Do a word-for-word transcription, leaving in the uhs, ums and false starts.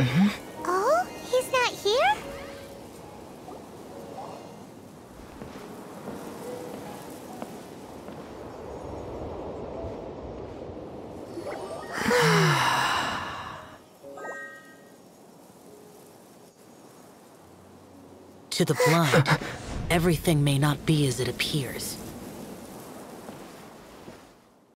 Oh, he's not here? To the blind, everything may not be as it appears.